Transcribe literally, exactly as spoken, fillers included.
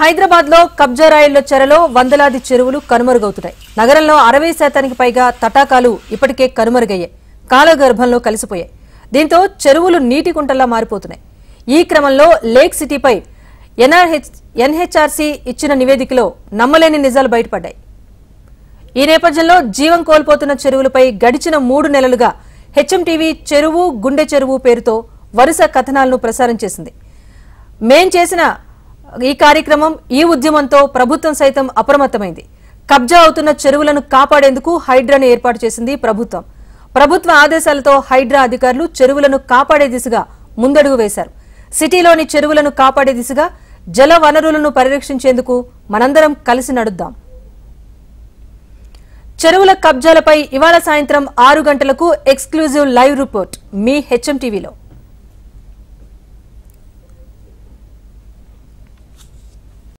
హైదరాబాద్ లో కబ్జా రాయిళ్ల చెరలో వందలాది చెరువులు కనుమరుగవుతున్నాయి. నగరంలో అరవై శాతానికి పైగా తటాకాలు ఇప్పటికే కనుమరుగయ్యాయి, కాలగర్భంలో కలిసిపోయాయి. దీంతో చెరువులు నీటి కుంటల్లా మారిపోతున్నాయి. ఈ క్రమంలో లేక్ సిటీపై ఎన్హెచ్ఆర్సీ ఇచ్చిన నివేదికలో నమ్మలేని నిజాలు బయటపడ్డాయి. ఈ నేపథ్యంలో జీవం కోల్పోతున్న చెరువులపై గడిచిన మూడు నెలలుగా హెచ్ఎంటీవీ చెరువు గుండె చెరువు పేరుతో వరుస కథనాలను ప్రసారం చేసింది. మేం చేసిన ఈ కార్యక్రమం ఈ ఉద్యమంతో ప్రభుత్వం సైతం అప్రమత్తమైంది. కబ్జా అవుతున్న చెరువులను కాపాడేందుకు హైడ్రాను ఏర్పాటు చేసింది ప్రభుత్వం. ప్రభుత్వ ఆదేశాలతో హైడ్రా అధికారులు చెరువులను కాపాడే దిశగా ముందడుగు వేశారు. సిటీలోని చెరువులను కాపాడే దిశగా జల వనరులను పరిరక్షించేందుకు మనందరం కలిసి నడుద్దాం. చెరువుల కబ్జాలపై ఇవాళ సాయంత్రం ఆరు గంటలకు ఎక్స్క్లూజివ్ లైవ్ రిపోర్ట్ మీ హెచ్ఎంటీవీలో.